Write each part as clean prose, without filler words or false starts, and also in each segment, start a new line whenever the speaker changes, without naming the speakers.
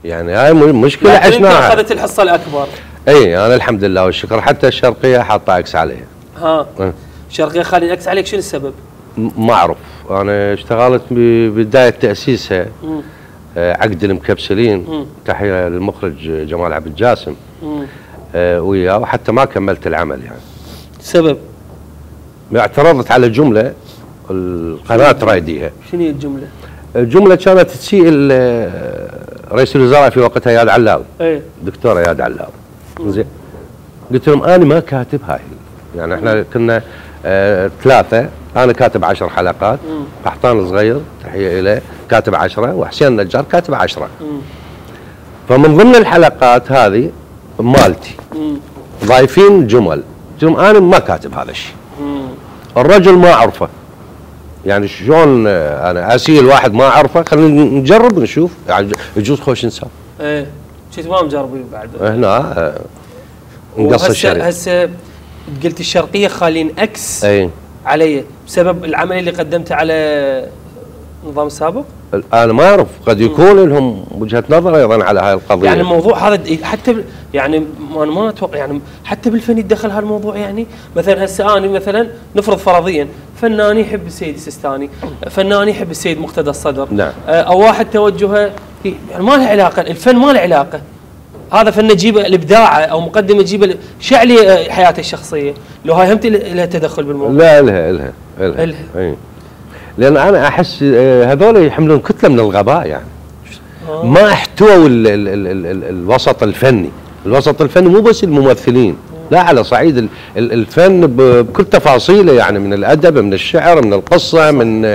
يعني هاي مشكله عشناها.
اخذت الحصه الاكبر.
اي انا الحمد لله والشكر، حتى الشرقيه حاطه اكس عليها.
ها الشرقيه خالين اكس عليك، شنو السبب؟
ما اعرف، انا اشتغلت ببدايه تاسيسها عقد المكبسلين، تحيه للمخرج جمال عبد الجاسم وياه، وحتى ما كملت العمل يعني.
سبب؟
اعترضت على جمله القناه ترايديها.
شنو هي الجمله؟
الجمله كانت تسيء رئيس الوزراء في وقتها اياد علاوي.
ايه
دكتور اياد علاوي. زين قلت لهم انا ما كاتب هاي، يعني احنا كنا ثلاثه، انا كاتب 10 حلقات، قحطان صغير تحيه اليه كاتب 10، وحسين نجار كاتب 10. فمن ضمن الحلقات هذه مالتي ضايفين جمل، قلت لهم انا ما كاتب هذا الشيء. الرجل ما اعرفه، يعني شلون انا اسيل واحد ما اعرفه، خلينا نجرب نشوف، يعني يجوز خوش انسان.
ايه شفت ما مجربين بعد
هنا نقص الشريط.
هسه قلت الشرقيه خالين اكس
اي
علي بسبب العمل اللي قدمته على النظام السابق؟
انا ما اعرف، قد يكون لهم وجهه نظر ايضا على هاي القضيه.
يعني الموضوع هذا حتى يعني انا ما اتوقع يعني حتى بالفن يتدخل هالموضوع. يعني مثلا هسه انا مثلا نفرض فرضيا فنان يحب السيد السيستاني، فنان يحب السيد مقتدى الصدر،
نعم.
او واحد توجهه يعني ما له علاقه، الفن ما له علاقه، هذا فن نجيبه الابداعه او مقدم يجيبه شعلي حياته الشخصيه، لو هاي همت لها تدخل بالموضوع.
لا لها اي، لان انا احس هذول يحملون كتله من الغباء يعني. ما احتووا الوسط الفني، الوسط الفني مو بس الممثلين، لا على صعيد الفن بكل تفاصيله، يعني من الادب، من الشعر، من القصه، من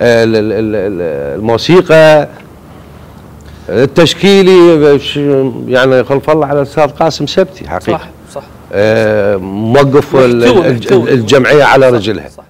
الموسيقى، التشكيلي، يعني خلف الله على الاستاذ قاسم سبتي حقيقه.
صح
موقف الجمعيه على رجلها.